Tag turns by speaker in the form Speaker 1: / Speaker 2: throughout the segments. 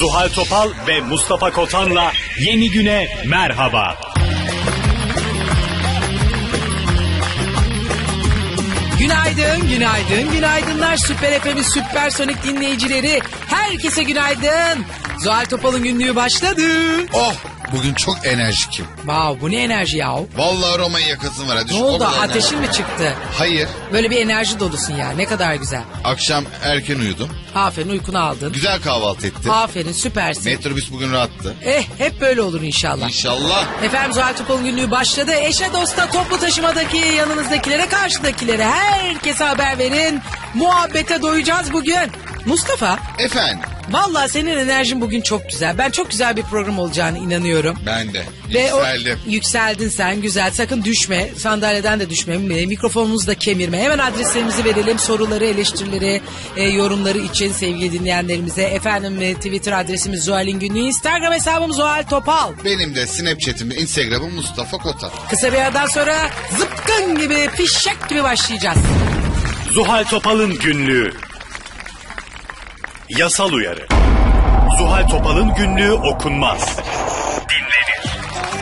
Speaker 1: Zuhal Topal ve Mustafa Kotan'la yeni güne merhaba.
Speaker 2: Günaydın, günaydın, günaydınlar Süper FM'in süpersonik dinleyicileri. Herkese günaydın. Zuhal Topal'ın günlüğü başladı.
Speaker 3: Oh, bugün çok enerjikim.
Speaker 2: Wow, bu ne enerji ya?
Speaker 3: Vallahi Roma'ya yakasın var. Hadi
Speaker 2: Ne oldu, ateşin mi çıktı?
Speaker 3: Hayır.
Speaker 2: Böyle bir enerji dolusun ya, ne kadar güzel.
Speaker 3: Akşam erken uyudum.
Speaker 2: Aferin, uykunu aldın.
Speaker 3: Güzel kahvaltı ettim.
Speaker 2: Aferin, süpersin.
Speaker 3: Metrobüs bugün rahattı.
Speaker 2: Hep böyle olur inşallah.
Speaker 3: İnşallah.
Speaker 2: Efendim, Zuhal Topal'ın günlüğü başladı. Eşe dosta, toplu taşımadaki, yanınızdakilere, karşıdakilere herkese haber verin. Muhabbete doyacağız bugün. Mustafa.
Speaker 3: Efendim.
Speaker 2: Vallahi senin enerjin bugün çok güzel. Ben çok güzel bir program olacağını inanıyorum.
Speaker 3: Ben de.
Speaker 2: Yükseldim. Yükseldin sen, güzel. Sakın düşme. Sandalyeden de düşme. Mikrofonumuzu da kemirme. Hemen adreslerimizi verelim. Soruları, eleştirileri, yorumları için sevgili dinleyenlerimize. Efendim, Twitter adresimiz Zuhal'in Günlüğü. Instagram hesabım Zuhal Topal.
Speaker 3: Benim de Snapchat'imde, Instagram'ım Mustafa Kotan.
Speaker 2: Kısa bir aradan sonra zıpkın gibi, fişek gibi başlayacağız.
Speaker 1: Zuhal Topal'ın günlüğü. Yasal uyarı. Zuhal Topal'ın günlüğü okunmaz. Dinlenir.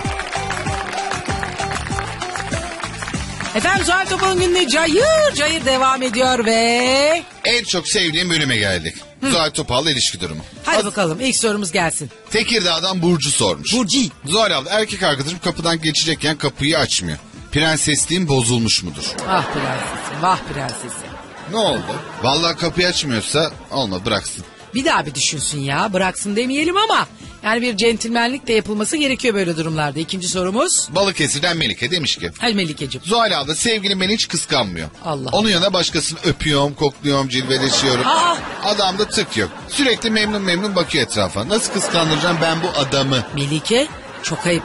Speaker 2: Efendim, Zuhal Topal'ın günlüğü cayır cayır devam ediyor ve...
Speaker 3: En çok sevdiğim bölüme geldik. Zuhal Topal'la ilişki durumu.
Speaker 2: Hadi bakalım, ilk sorumuz gelsin.
Speaker 3: Tekirdağ'dan Burcu sormuş.
Speaker 2: Burcu.
Speaker 3: Zuhal abla, erkek arkadaşım kapıdan geçecekken kapıyı açmıyor. Prensesliğim bozulmuş mudur?
Speaker 2: Ah prensesim, vah prensesim.
Speaker 3: Ne oldu? Vallahi kapıyı açmıyorsa olma, bıraksın.
Speaker 2: Bir daha bir düşünsün ya, bıraksın demeyelim ama yani bir centilmenlik de yapılması gerekiyor böyle durumlarda. İkinci sorumuz.
Speaker 3: Balıkesir'den Melike demiş ki.
Speaker 2: Hadi Melikeciğim.
Speaker 3: Zuhal abla, sevgilim beni hiç kıskanmıyor.
Speaker 2: Allah.
Speaker 3: Onun yanına başkasını öpüyorum, kokluyorum, cilveleşiyorum.
Speaker 2: Aa.
Speaker 3: Adamda tık yok. Sürekli memnun bakıyor etrafa. Nasıl kıskandıracağım ben bu adamı?
Speaker 2: Melike, çok ayıp.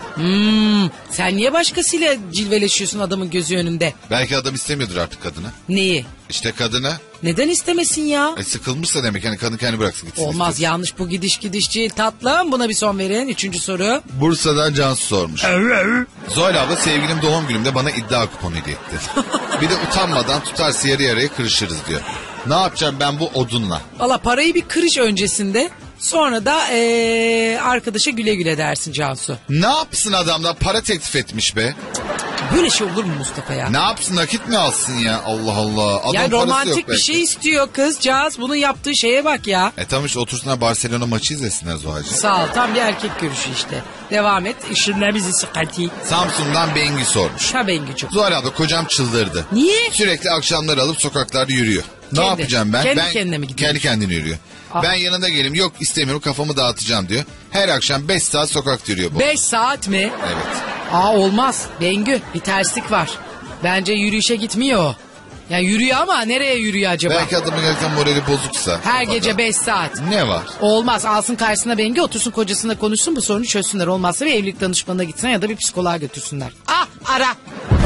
Speaker 2: Sen niye başkasıyla cilveleşiyorsun adamın gözü önünde?
Speaker 3: Belki adam istemiyordur artık kadını.
Speaker 2: Neyi?
Speaker 3: İşte kadını.
Speaker 2: Neden istemesin ya?
Speaker 3: Sıkılmışsa demek, yani kadın kendi bıraksın gitsin.
Speaker 2: Olmaz,
Speaker 3: istiyorsun.
Speaker 2: yanlış bu, gidiş değil tatlım, buna bir son verin. Üçüncü soru.
Speaker 3: Bursa'dan Cansu sormuş. Zuhal abla, sevgilim doğum günümde bana iddia kuponu hediye etti. Bir de utanmadan tutarsa yarı yarıya kırışırız diyor. Ne yapacağım ben bu odunla?
Speaker 2: Valla parayı bir kırış öncesinde, sonra da arkadaşa güle güle dersin Cansu.
Speaker 3: Ne yapsın, adamlar para teklif etmiş be.
Speaker 2: Böyle şey olur mu Mustafa ya?
Speaker 3: Ne yapsın, nakit mi alsın ya? Allah Allah. Adam
Speaker 2: Yani
Speaker 3: parası
Speaker 2: romantik
Speaker 3: yok
Speaker 2: bir şey istiyor kızcağız. Bunun yaptığı şeye bak ya.
Speaker 3: Tamam işte, otursunlar Barcelona maçı izlesinler Zuhal'cığım.
Speaker 2: Sağ ol, tam bir erkek görüşü işte. Devam et. İşinler bizi sıkıntı.
Speaker 3: Samsun'dan Bengi sormuş.
Speaker 2: Ha Bengi'cim.
Speaker 3: Zuhal abla, kocam çıldırdı.
Speaker 2: Niye?
Speaker 3: Sürekli akşamları alıp sokaklarda yürüyor. Ne yapacağım ben?
Speaker 2: Kendi kendine mi gidiyor?
Speaker 3: Kendi kendine yürüyor. Ben yanında geleyim, yok istemiyorum, kafamı dağıtacağım diyor. Her akşam 5 saat sokakta yürüyor bu.
Speaker 2: 5 saat mi?
Speaker 3: Evet.
Speaker 2: Olmaz. Bengü, bir terslik var. Bence yürüyüşe gitmiyor o. Yani yürüyor ama nereye yürüyor acaba?
Speaker 3: Belki adamın gerçekten morali bozuksa.
Speaker 2: Her gece 5 saat.
Speaker 3: Ne var?
Speaker 2: Olmaz. Alsın karşısına Bengü, otursun kocasıyla konuşsun, bu sorunu çözsünler. Olmazsa bir evlilik danışmanına gitsinler ya da bir psikoloğa götürsünler. Ara.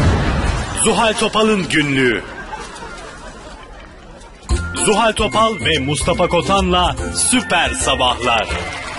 Speaker 1: Zuhal Topal'ın günlüğü. Zuhal Topal ve Mustafa Kotan'la süper sabahlar.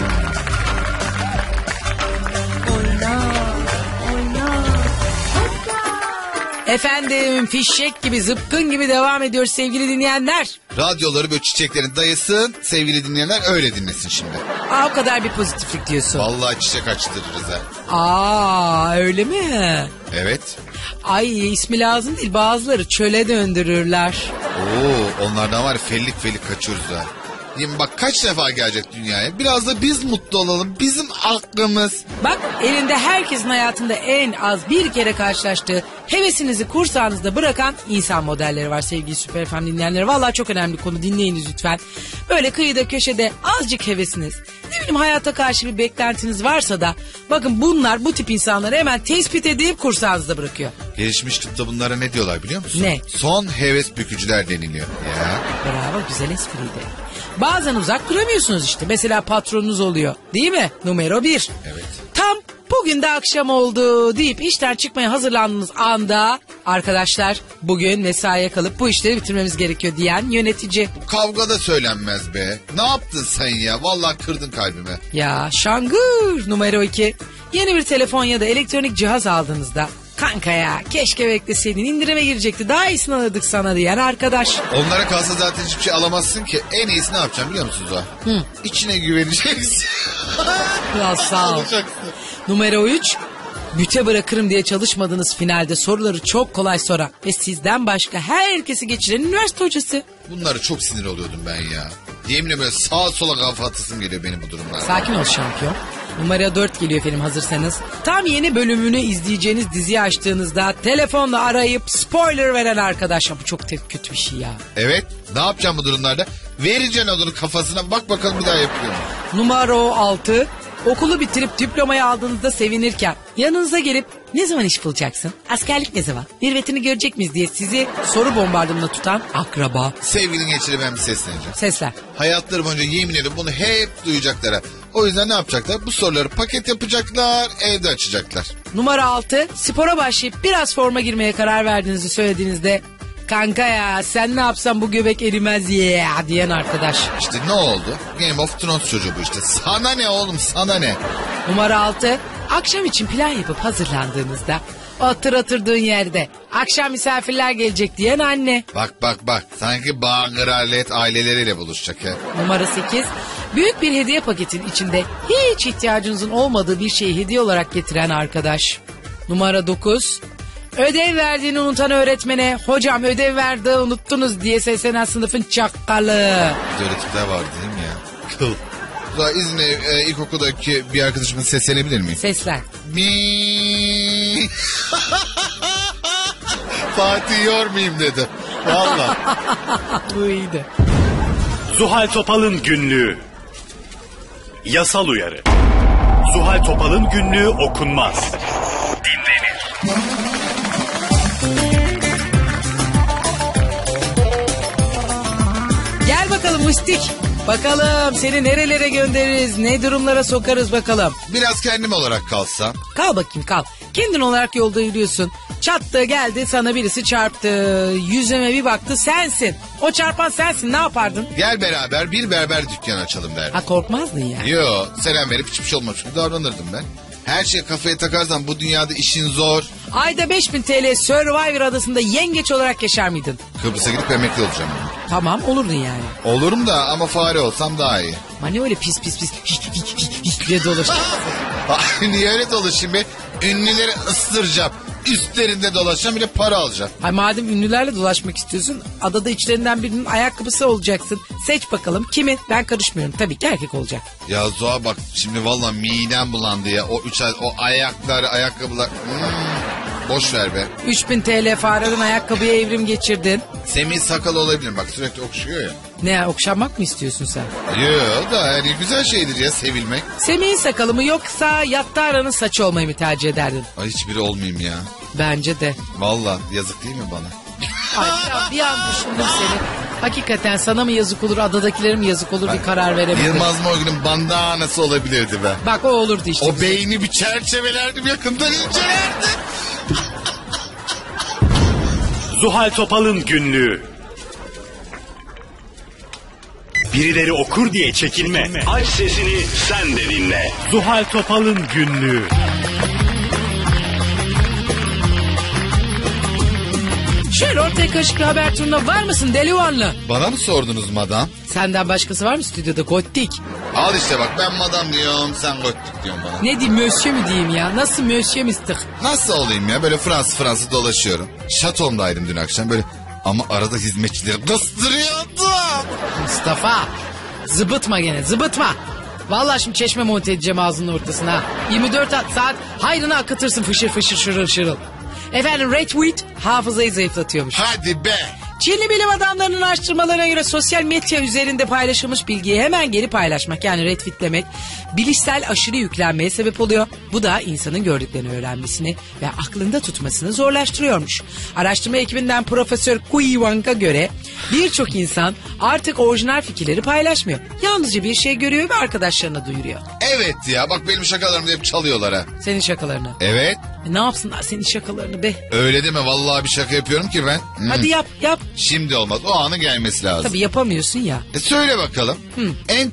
Speaker 2: Efendim, fişek gibi, zıpkın gibi devam ediyor sevgili dinleyenler.
Speaker 3: Radyoları böyle çiçeklerin dayısın, sevgili dinleyenler öyle dinlesin şimdi.
Speaker 2: O kadar bir pozitiflik diyorsun.
Speaker 3: Vallahi çiçek açtırırız ha.
Speaker 2: Öyle mi?
Speaker 3: Evet.
Speaker 2: Ay, ismi lazım değil, bazıları çöle döndürürler.
Speaker 3: Onlardan var ya, fellik kaçıyoruz ha. Diyeyim bak, kaç defa gelecek dünyaya. Biraz da biz mutlu olalım. Bizim aklımız.
Speaker 2: Bak, elinde herkesin hayatında en az bir kere karşılaştığı, hevesinizi kursağınızda bırakan insan modelleri var sevgili Süper FM dinleyenleri. Vallahi çok önemli konu, dinleyiniz lütfen. Böyle kıyıda köşede azıcık hevesiniz, ne bileyim hayata karşı bir beklentiniz varsa da bakın, bunlar, bu tip insanları hemen tespit edip kursağınızda bırakıyor.
Speaker 3: Gelişmiş tıpta bunlara ne diyorlar biliyor musun?
Speaker 2: Ne?
Speaker 3: Son heves bükücüler deniliyor. Ya.
Speaker 2: Bravo, güzel espriydi. Bazen uzak duramıyorsunuz işte. Mesela patronunuz oluyor, değil mi? Numara 1.
Speaker 3: Evet.
Speaker 2: Tam bugün de akşam oldu deyip işten çıkmaya hazırlandığınız anda, arkadaşlar bugün mesaiye kalıp bu işleri bitirmemiz gerekiyor diyen yönetici.
Speaker 3: Kavga da söylenmez be. Ne yaptın sen ya? Vallahi kırdın kalbime.
Speaker 2: Ya şangır. Numara 2. Yeni bir telefon ya da elektronik cihaz aldığınızda Kanka ya keşke bekleseydin, indirime girecekti, daha iyisini alırdık sana diyen arkadaş.
Speaker 3: Onlara kalsa zaten hiçbir şey alamazsın ki. En iyisi ne yapacağım biliyor musunuz o? İçine güveneceksin.
Speaker 2: Ya sağ ol.
Speaker 3: Alacaksın.
Speaker 2: Numara 3. Büte bırakırım diye çalışmadığınız finalde soruları çok kolay soran ve sizden başka herkesi geçiren üniversite hocası.
Speaker 3: Bunları çok sinir oluyordum ben ya. Yeminle böyle sağa sola kafa atasım geliyor benim bu durumlarda.
Speaker 2: Sakin ol şampiyon. Numara 4 geliyor efendim, hazırsanız. Tam yeni bölümünü izleyeceğiniz diziyi açtığınızda telefonla arayıp spoiler veren arkadaş. Bu çok kötü bir şey ya.
Speaker 3: Evet, ne yapacağım bu durumlarda? Vereceksin odunu kafasına, bak bakalım bir daha yapıyor mu?
Speaker 2: Numara 6. Okulu bitirip diplomayı aldığınızda sevinirken yanınıza gelip ne zaman iş bulacaksın? Askerlik ne zaman? Mürvetini görecek miyiz diye sizi soru bombardımanına tutan akraba.
Speaker 3: Sevgilin geçiri ben bir sesleneceğim.
Speaker 2: Sesler.
Speaker 3: Hayatları boyunca yemin ediyorum bunu hep duyacaklar. Ha. O yüzden ne yapacaklar? Bu soruları paket yapacaklar, evde açacaklar.
Speaker 2: Numara 6. Spora başlayıp biraz forma girmeye karar verdiğinizi söylediğinizde kanka ya sen ne yapsan bu göbek erimez ya diyen arkadaş.
Speaker 3: İşte ne oldu? Game of Thrones çocuğu bu işte. Sana ne oğlum, sana ne?
Speaker 2: Numara 6. Akşam için plan yapıp hazırlandığınızda oturduğun yerde akşam misafirler gelecek diyen anne.
Speaker 3: Bak. Sanki Bağırarlet aileleriyle buluşacak ya.
Speaker 2: Numara 8. Büyük bir hediye paketin içinde hiç ihtiyacınızın olmadığı bir şeyi hediye olarak getiren arkadaş. Numara 9. Ödev verdiğini unutan öğretmene hocam ödev verdi unuttunuz diye seslenen sınıfın çakkalı.
Speaker 3: Böyle tipler vardı değil mi ya? Kıl. Daha İzmir ilkokuldaki bir arkadaşımın seslenebilir miyim?
Speaker 2: Sesler.
Speaker 3: Mi. Fatih yormayayım dedi. Valla.
Speaker 2: Bu iyiydi.
Speaker 1: Zuhal Topal'ın günlüğü. Yasal uyarı. Zuhal Topal'ın günlüğü okunmaz. Dinlenir.
Speaker 2: Gel bakalım Mustik. Bakalım seni nerelere göndeririz, ne durumlara sokarız bakalım.
Speaker 3: Biraz kendim olarak kalsam.
Speaker 2: Kal bakayım kal. Kendin olarak yolda yürüyorsun. Çattı geldi sana birisi çarptı. Yüzüme bir baktı sensin. O çarpan sensin, ne yapardın?
Speaker 3: Gel beraber bir berber dükkanı açalım derdim.
Speaker 2: Ha korkmazdın yani.
Speaker 3: Yo, selam verip hiçbir şey olmamış gibi davranırdım ben. Her şeyi kafaya takarsan bu dünyada işin zor.
Speaker 2: Ayda 5000 TL Survivor adasında yengeç olarak yaşar mıydın?
Speaker 3: Kıbrıs'a gidip emekli olacağım.
Speaker 2: Tamam olurdun yani.
Speaker 3: Olurum da ama fare olsam daha iyi.
Speaker 2: Ama ne öyle pis diye dolaşıyorsun.
Speaker 3: Niye öyle dolaşayım be? Ünlüleri ıstıracağım. Üstlerinde dolaşacağım, bir de para alacağım.
Speaker 2: Ay madem ünlülerle dolaşmak istiyorsun, adada içlerinden birinin ayakkabısı olacaksın. Seç bakalım kimin? Ben karışmıyorum. Tabii ki erkek olacak.
Speaker 3: Ya Zoğa bak şimdi vallahi midem bulandı ya. O ayakkabılar. Boş ver be.
Speaker 2: 3000 TL farenin ayakkabıya evrim geçirdin.
Speaker 3: Semih sakalı olabilir, bak sürekli okşuyor ya.
Speaker 2: Ne, okşanmak mı istiyorsun sen?
Speaker 3: Yok da yani güzel şeydir ya sevilmek.
Speaker 2: Semih'in sakalı mı yoksa Yattara'nın saçı olmayı mı tercih ederdin?
Speaker 3: Ay hiçbiri olmayayım ya.
Speaker 2: Bence de.
Speaker 3: Vallahi yazık değil mi bana?
Speaker 2: Ay ya, bir an düşündüm seni. Hakikaten sana mı yazık olur, adadakilere mi yazık olur bir karar veremedim.
Speaker 3: Yılmaz Morgül'ün bandanası olabilirdi be.
Speaker 2: Bak o olurdu işte.
Speaker 3: O beyni bir çerçevelerdim, yakından incelerdim.
Speaker 1: Zuhal Topal'ın günlüğü. Birileri okur diye çekinme. Aç sesini sen de dinle. Zuhal Topal'ın günlüğü.
Speaker 2: Şöyle ortaya karışık haber turuna var mısın delivanlı?
Speaker 3: Bana mı sordunuz madam?
Speaker 2: Senden başkası var mı stüdyoda gottik?
Speaker 3: Al işte bak, ben madam diyorum, sen gottik diyorsun bana.
Speaker 2: Ne diyeyim, mösyö mü diyeyim ya? Nasıl mösyö mistik?
Speaker 3: Nasıl olayım ya, böyle Fransız dolaşıyorum. Şatomdaydım dün akşam böyle, ama arada hizmetçileri kıstırıyordum.
Speaker 2: Mustafa zıbıtma gene zıbıtma. Vallahi şimdi çeşme monte edeceğim ağzının ortasına. 24 saat hayrına akıtırsın fışır fışır şırıl şırıl. Efendim red wheat hafızayı zayıflatıyormuş.
Speaker 3: Hadi be.
Speaker 2: Çinli bilim adamlarının araştırmalarına göre sosyal medya üzerinde paylaşılmış bilgiyi hemen geri paylaşmak, yani retweetlemek bilişsel aşırı yüklenmeye sebep oluyor. Bu da insanın gördüklerini öğrenmesini ve aklında tutmasını zorlaştırıyormuş. Araştırma ekibinden Profesör Kui Wang'a göre birçok insan artık orijinal fikirleri paylaşmıyor. Yalnızca bir şey görüyor ve arkadaşlarına duyuruyor.
Speaker 3: Evet ya, bak benim şakalarımı hep çalıyorlar ha.
Speaker 2: Senin şakalarını.
Speaker 3: Evet.
Speaker 2: Ne yapsınlar senin şakalarını be?
Speaker 3: Öyle deme, vallahi bir şaka yapıyorum ki ben.
Speaker 2: Hadi yap.
Speaker 3: Şimdi olmaz, o anı gelmesi lazım.
Speaker 2: Tabii yapamıyorsun ya.
Speaker 3: Söyle bakalım. En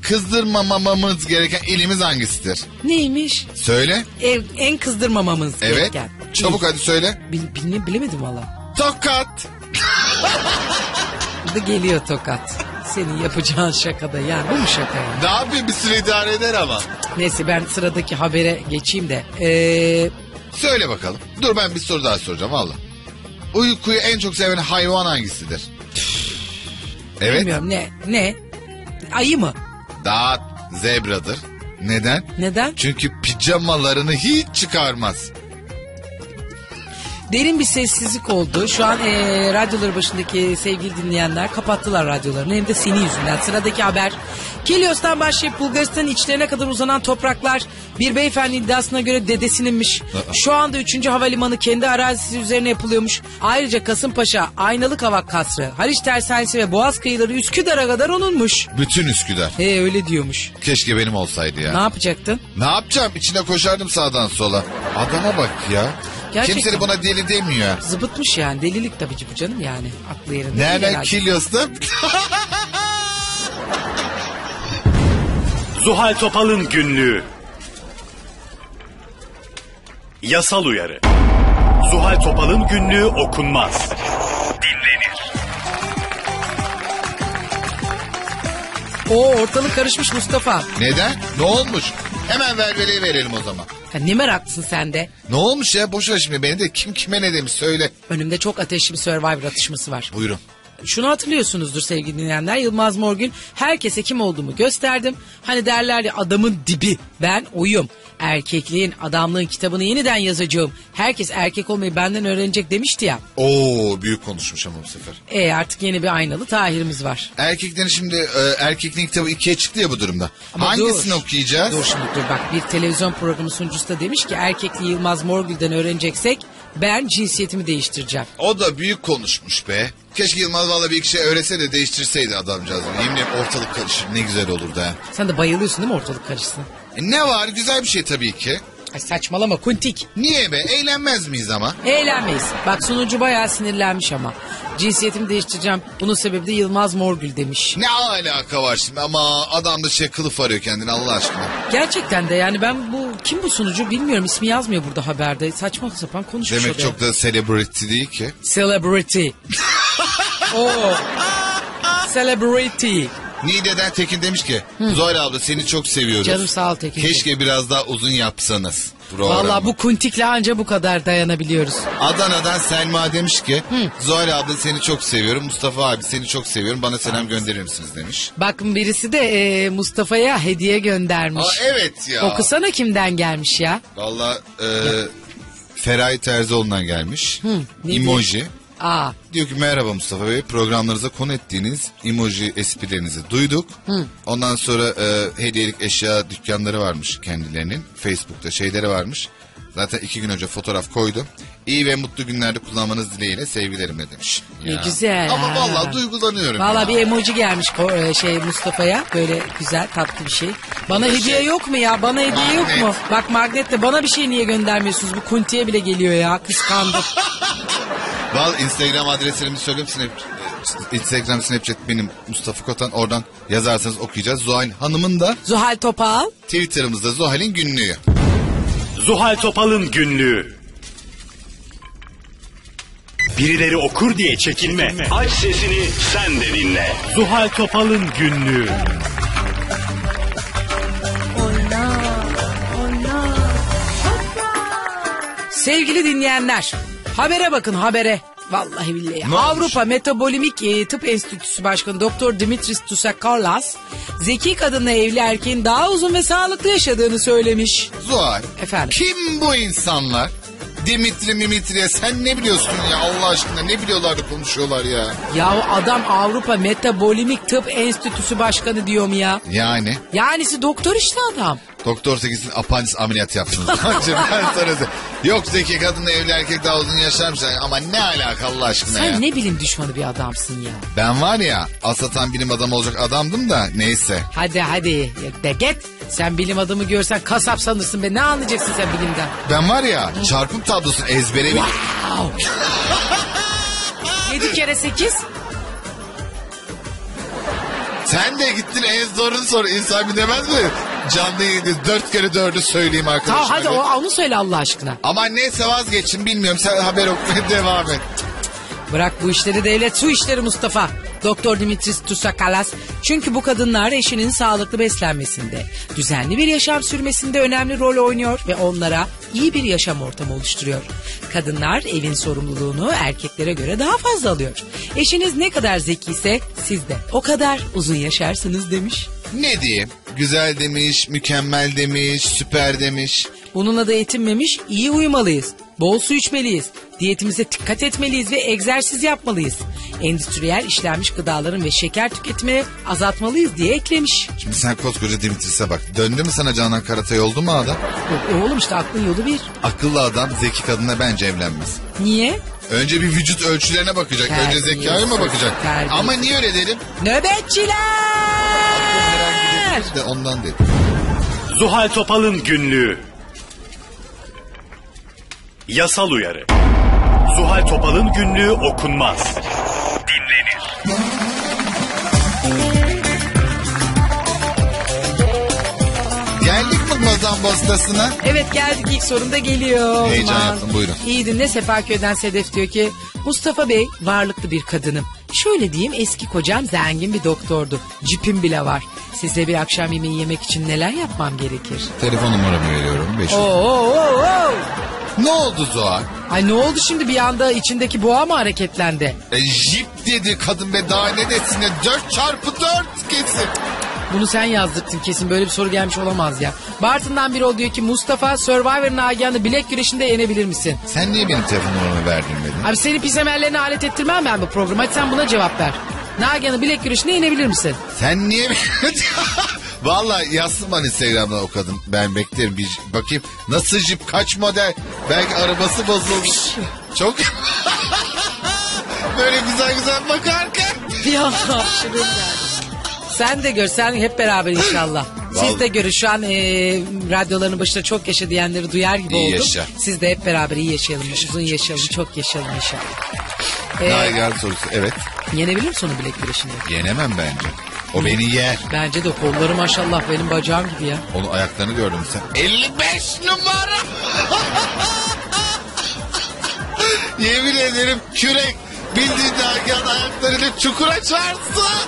Speaker 3: kızdırmamamamız gereken ilimiz hangisidir?
Speaker 2: Neymiş?
Speaker 3: Söyle.
Speaker 2: En kızdırmamamız
Speaker 3: Evet.
Speaker 2: gereken.
Speaker 3: Çabuk hadi söyle.
Speaker 2: Bilemedim valla.
Speaker 3: Tokat.
Speaker 2: Burada geliyor tokat. Senin yapacağın şakada yani. Bu mu şaka yani?
Speaker 3: Ne yapayım, bir süre idare eder ama.
Speaker 2: Neyse ben sıradaki habere geçeyim de.
Speaker 3: Söyle bakalım. Dur, ben bir soru daha soracağım valla. Uykuyu en çok seven hayvan hangisidir? Evet.
Speaker 2: Bilmiyorum ne? Ayı mı?
Speaker 3: Daha zebradır. Neden?
Speaker 2: Neden?
Speaker 3: Çünkü pijamalarını hiç çıkarmaz.
Speaker 2: Derin bir sessizlik oldu. Şu an radyoları başındaki sevgili dinleyenler kapattılar radyolarını. Hem de senin yüzünden. Sıradaki haber. Kilios'tan başlayıp Bulgaristan'ın içlerine kadar uzanan topraklar bir beyefendi iddiasına göre dedesininmiş. Şu anda 3. havalimanı kendi arazisi üzerine yapılıyormuş. Ayrıca Kasımpaşa, Aynalı Kavak Kasrı, Haliç Tersanesi ve Boğaz kıyıları Üsküdar'a kadar onunmuş.
Speaker 3: Bütün Üsküdar.
Speaker 2: Öyle diyormuş.
Speaker 3: Keşke benim olsaydı ya.
Speaker 2: Ne yapacaktın?
Speaker 3: Ne yapacağım? İçine koşardım sağdan sola. Adama bak ya.
Speaker 2: Gerçekten.
Speaker 3: Kimse de buna deli demiyor.
Speaker 2: Zıbıtmış yani. Delilik tabii bu canım yani. Aklı yerinde.
Speaker 3: Nereden Kilios'ta?
Speaker 1: Zuhal Topal'ın günlüğü. Yasal uyarı. Zuhal Topal'ın günlüğü okunmaz. Dinlenir.
Speaker 2: Ortalık karışmış Mustafa.
Speaker 3: Neden? Ne olmuş? Hemen velveleyi verelim o zaman.
Speaker 2: Ya ne meraklısın sen de.
Speaker 3: Ne olmuş ya? Boş ver şimdi beni de. Kim kime ne demiş söyle.
Speaker 2: Önümde çok ateşli bir Survivor atışması var.
Speaker 3: Buyurun.
Speaker 2: Şunu hatırlıyorsunuzdur sevgili dinleyenler. Yılmaz Morgül herkese kim olduğumu gösterdim. Hani derler ya, adamın dibi ben oyum. Erkekliğin, adamlığın kitabını yeniden yazacağım. Herkes erkek olmayı benden öğrenecek demişti ya.
Speaker 3: Oo, büyük konuşmuş ama bu sefer.
Speaker 2: Artık yeni bir Aynalı Tahir'imiz var.
Speaker 3: Erkeklerin şimdi erkekliğin kitabı 2'ye çıktı ya bu durumda.
Speaker 2: Ama
Speaker 3: hangisini
Speaker 2: dur.
Speaker 3: okuyacağız?
Speaker 2: Dur bak, bir televizyon programı sunucusu da demiş ki erkekliği Yılmaz Morgül'den öğreneceksek ben cinsiyetimi değiştireceğim.
Speaker 3: O da büyük konuşmuş be. Keşke Yılmaz valla bir iki şey öğretse de değiştirseydi adamcağız. Yemin ederim ortalık karışır, ne güzel olurdu ha.
Speaker 2: Sen de bayılıyorsun değil mi ortalık karışsın?
Speaker 3: Ne var, güzel bir şey tabii ki.
Speaker 2: Ay saçmalama kuntik.
Speaker 3: Niye be, eğlenmez miyiz ama?
Speaker 2: Eğlenmeyiz. Bak sunucu bayağı sinirlenmiş ama. Cinsiyetimi değiştireceğim. Bunun sebebi de Yılmaz Morgül demiş.
Speaker 3: Ne alaka var şimdi, ama adam da kılıf arıyor kendini Allah aşkına.
Speaker 2: Gerçekten de yani ben kim bu sunucu bilmiyorum. İsmi yazmıyor burada haberde. Saçma sapan konuşmuş.
Speaker 3: Demek çok da celebrity değil ki.
Speaker 2: Celebrity. Celebrity.
Speaker 3: Niğde'den Tekin demiş ki Zuhal abla seni çok seviyoruz.
Speaker 2: Canım sağ ol Tekin.
Speaker 3: Keşke biraz daha uzun yapsanız programı.
Speaker 2: Valla bu kuntikle anca bu kadar dayanabiliyoruz.
Speaker 3: Adana'dan Selma demiş ki Zuhal abla seni çok seviyorum. Mustafa abi seni çok seviyorum. Bana selam gönderir misiniz demiş.
Speaker 2: Bakın birisi de Mustafa'ya hediye göndermiş.
Speaker 3: Evet ya.
Speaker 2: Okusana kimden gelmiş ya.
Speaker 3: Valla Feraye Terzioğlu'ndan gelmiş.
Speaker 2: ne
Speaker 3: Emoji.
Speaker 2: Aa.
Speaker 3: Diyor ki merhaba Mustafa Bey, programlarınıza konu ettiğiniz emoji esprilerinizi duyduk. Ondan sonra hediyelik eşya dükkanları varmış kendilerinin. Facebook'ta şeyleri varmış. Zaten 2 gün önce fotoğraf koydum. İyi ve mutlu günlerde kullanmanız dileğiyle sevgilerimle demiş.
Speaker 2: Ne güzel.
Speaker 3: Ama vallahi duygulanıyorum.
Speaker 2: Vallahi bir emoji gelmiş Mustafa'ya. Böyle güzel tatlı bir şey. Bana hediye yok mu ya? Bana hediye yok mu? Bak magnetle bana bir şey niye göndermiyorsunuz? Bu kuntiye bile geliyor ya. Kıskandım.
Speaker 3: Vallahi Instagram adreslerimi söyleyeyim. Instagram, Snapchat benim Mustafa Kotan. Oradan yazarsanız okuyacağız. Zuhal Hanım'ın da
Speaker 2: Zuhal Topal.
Speaker 3: Twitter'ımızda Zuhal'in günlüğü.
Speaker 1: Zuhal Topal'ın günlüğü. Birileri okur diye çekinme. Aç sesini sen de dinle. Zuhal Topal'ın günlüğü.
Speaker 2: Sevgili dinleyenler, habere bakın habere. Vallahi billahi.
Speaker 3: Ne
Speaker 2: Avrupa Metabolimik Tıp Enstitüsü Başkanı Doktor Dimitris Tsoukalos, zeki kadınla evli erkeğin daha uzun ve sağlıklı yaşadığını söylemiş.
Speaker 3: Zuhal.
Speaker 2: Efendim?
Speaker 3: Kim bu insanlar? Dimitri'ye sen ne biliyorsun ya Allah aşkına, ne biliyorlar da konuşuyorlar ya.
Speaker 2: Ya adam Avrupa Metabolimik Tıp Enstitüsü Başkanı diyorum ya.
Speaker 3: Yani?
Speaker 2: Yanisi doktor işte adam.
Speaker 3: Doktor 8'in apandis ameliyat yaptınız. Yok zeki kadınla evli erkek daha uzun yaşarmış. Ama ne alaka Allah aşkına
Speaker 2: Sen
Speaker 3: ya.
Speaker 2: ne bilim düşmanı bir adamsın ya.
Speaker 3: Ben var ya asatan bilim adamı olacak adamdım da neyse.
Speaker 2: Hadi de git. Sen bilim adamı görsen kasap sanırsın be, ne anlayacaksın sen bilimden?
Speaker 3: Ben var ya çarpım tablosunu ezbere bilirim.
Speaker 2: Wow. 7 kere 8.
Speaker 3: Sen de gittin en zorunu sor. İnsan bir demez mi? Canlı yayında 4 kere 4'ü söyleyeyim arkadaşlar.
Speaker 2: Tamam hadi onu söyle Allah aşkına.
Speaker 3: Ama neyse vazgeçin bilmiyorum. Sen haber okumaya devam et.
Speaker 2: Bırak bu işleri, devlet su işleri Mustafa. Doktor Dimitris Tsoukalas. Çünkü bu kadınlar eşinin sağlıklı beslenmesinde, düzenli bir yaşam sürmesinde önemli rol oynuyor ve onlara iyi bir yaşam ortamı oluşturuyor. Kadınlar evin sorumluluğunu erkeklere göre daha fazla alıyor. Eşiniz ne kadar zekiyse siz de o kadar uzun yaşarsınız demiş.
Speaker 3: Ne diyeyim? Güzel demiş, mükemmel demiş, süper demiş.
Speaker 2: Bununla da yetinmemiş, iyi uyumalıyız, bol su içmeliyiz, diyetimize dikkat etmeliyiz ve egzersiz yapmalıyız. Endüstriyel işlenmiş gıdaların ve şeker tüketimini azaltmalıyız diye eklemiş.
Speaker 3: Şimdi sen koskoca Dimitris'e bak. Döndü mü sana Canan Karatay oldu mu adam?
Speaker 2: Oğlum işte aklın yolu bir.
Speaker 3: Akıllı adam zeki kadına bence evlenmez.
Speaker 2: Niye?
Speaker 3: Önce bir vücut ölçülerine bakacak. Önce zekaya mı bakacak?
Speaker 2: Terbiyesiz.
Speaker 3: Ama niye öyle dedim?
Speaker 2: Nöbetçiler!
Speaker 3: De ondan dedim.
Speaker 1: Zuhal Topal'ın günlüğü. Yasal uyarı. Zuhal Topal'ın günlüğü okunmaz. Dinlenir.
Speaker 3: Geldik mi Mazan Bostası'na?
Speaker 2: Evet geldik, ilk sorunda geliyor.
Speaker 3: Heyecan yaptım, buyurun.
Speaker 2: İyi dinle, Sefaköy'den Sedef diyor ki Mustafa Bey varlıklı bir kadınım. Şöyle diyeyim, eski kocam zengin bir doktordu. Cipim bile var. Size bir akşam yemeği yemek için neler yapmam gerekir?
Speaker 3: Telefon numaramı veriyorum. 500.
Speaker 2: Oo.
Speaker 3: Ne oldu Zuhal?
Speaker 2: Ay ne oldu şimdi, bir anda içindeki boğa mı hareketlendi?
Speaker 3: Jip dedi kadın be, daha ne desin ya, 4x4 kesin.
Speaker 2: Bunu sen yazdırttın kesin, böyle bir soru gelmiş olamaz ya. Bartın'dan biri ol diyor ki Mustafa, Survivor Nagihan'ı bilek güreşinde yenebilir misin?
Speaker 3: Sen niye benim telefon numaramı verdin beni?
Speaker 2: Abi seni pis emellerine alet ettirmem ben bu programa. Hadi sen buna cevap ver. Nagihan'ı bilek güreşinde yenebilir misin?
Speaker 3: Sen niye... Vallahi yazsın bana Instagram'dan o kadın. Ben beklerim, bir bakayım nasıl jip, kaç model. Belki arabası bozulmuş. Çok... Böyle güzel bakarken.
Speaker 2: Ya şirin yani. Sen de gör, sen hep beraber inşallah. Siz de görün, şu an radyoların başında çok yaşa diyenleri duyar gibi
Speaker 3: İyi
Speaker 2: oldum.
Speaker 3: yaşa.
Speaker 2: Siz de hep beraber iyi yaşayalım, uzun yaşayalım, çok yaşayalım inşallah.
Speaker 3: Nagihan sorusu, evet.
Speaker 2: Yenebilir misin onu bilek güreşinde?
Speaker 3: Yenemem bence. O beni yer.
Speaker 2: Bence de, kolları maşallah benim bacağım gibi ya.
Speaker 3: Onun ayaklarını gördün mü sen? 55 numara. Yemin ederim kürek. Bildiğin Nagihan ayaklarıyla çukura çarpsın.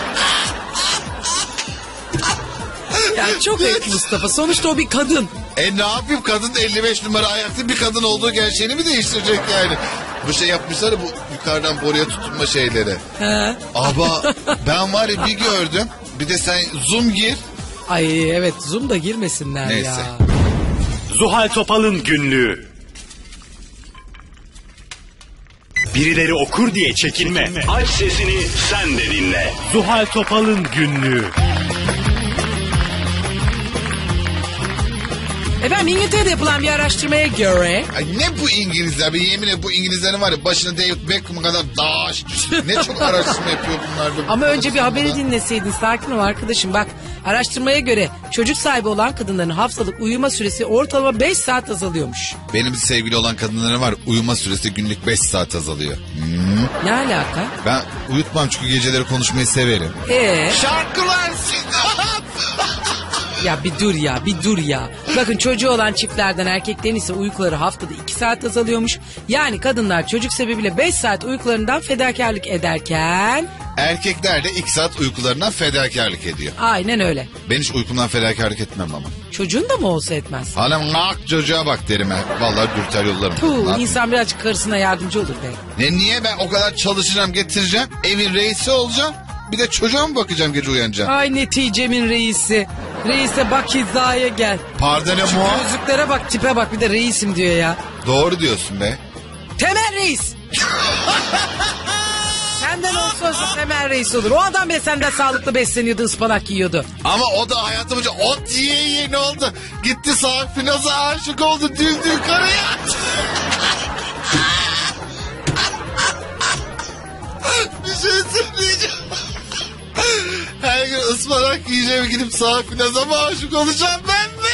Speaker 2: Ya çok ek Mustafa, sonuçta o bir kadın.
Speaker 3: Ne yapayım, kadın 55 numara ayaklı bir kadın olduğu gerçeğini mi değiştirecek yani? Bu şey yapmışlar ya, bu yukarıdan boruya tutunma şeyleri.
Speaker 2: He.
Speaker 3: Ama ben var ya bir gördüm. Bir de sen zoom gir.
Speaker 2: Ay evet, zoom da girmesinler
Speaker 3: Neyse.
Speaker 2: ya.
Speaker 1: Zuhal Topal'ın günlüğü. Birileri okur diye çekinme. Aç sesini, sen de dinle. Zuhal Topal'ın günlüğü.
Speaker 2: Efendim, İngiltere'de yapılan bir araştırmaya göre...
Speaker 3: Ay ne bu İngilizler? Bir yemin ederim bu İngilizlerin var ya, başına David Beckham'a kadar daş. Ne çok araştırma yapıyor bunlar.
Speaker 2: Ama önce bir haberi dinleseydin, sakin ol arkadaşım. Bak, araştırmaya göre çocuk sahibi olan kadınların haftalık uyuma süresi ortalama 5 saat azalıyormuş.
Speaker 3: Benim sevgili olan kadınların var, uyuma süresi günlük 5 saat azalıyor.
Speaker 2: Ne alaka?
Speaker 3: Ben uyutmam çünkü geceleri konuşmayı severim. Şarkılar
Speaker 2: Ya bir dur ya. Bakın, çocuğu olan çiftlerden erkeklerin ise uykuları haftada 2 saat azalıyormuş. Yani kadınlar çocuk sebebiyle 5 saat uykularından fedakarlık ederken...
Speaker 3: Erkekler de 2 saat uykularından fedakarlık ediyor.
Speaker 2: Aynen öyle.
Speaker 3: Ben hiç uykumdan fedakarlık etmem ama.
Speaker 2: Çocuğun da mı olsa etmez?
Speaker 3: Hanım nak çocuğa bak derim ben. Vallahi dürter yollarım.
Speaker 2: İnsan birazcık karısına yardımcı olur be.
Speaker 3: Niye ben o kadar çalışacağım, getireceğim, evin reisi olacağım. Bir de çocuğa mı bakacağım gece uyanacağım?
Speaker 2: Ay neticemin reisi. Reise bak, hizaya gel.
Speaker 3: Pardon
Speaker 2: Şu
Speaker 3: mu?
Speaker 2: gözlüklere bak, tipe bak, bir de reisim diyor ya.
Speaker 3: Doğru diyorsun be.
Speaker 2: Temel reis. Senden olsa Temel reis olur. O adam bile senden sağlıklı besleniyordu, ıspanak yiyordu.
Speaker 3: Ama o da hayatım boyunca ot yiye ne oldu? Gitti Safinaz'a aşık oldu, düldül karaya. Bir şey söyleyeceğim. Her gün ıspanak yiyeceğim, gidip Safinaz'a mı aşık olacağım ben mi?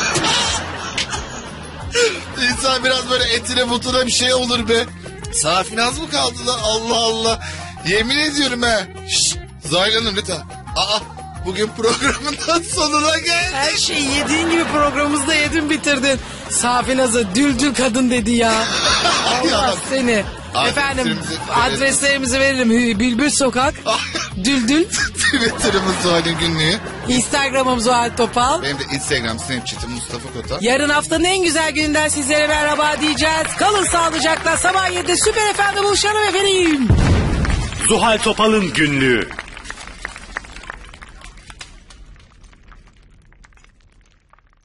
Speaker 3: İnsan biraz böyle etine butuna bir şey olur be. Safinaz mı kaldı lan? Allah Allah. Yemin ediyorum he. Şşt, Zahil Hanım lütfen. Bugün programın da sonuna geldik.
Speaker 2: Her şeyi yediğin gibi programımızda yedin bitirdin. Safi Nazı düldül kadın dedi ya. Allah seni. Efendim adreslerimizi verelim. Bülbül Sokak. Düldül.
Speaker 3: Twitter'ımız Zuhal'in günlüğü.
Speaker 2: Instagram'ım Zuhal Topal.
Speaker 3: Benim de Instagram Snapchat'im Mustafa Kota.
Speaker 2: Yarın haftanın en güzel gününden sizlere merhaba diyeceğiz. Kalın sağlıcakla. Sabah 7'de Süper FM'de buluşalım efendim.
Speaker 1: Zuhal Topal'ın günlüğü.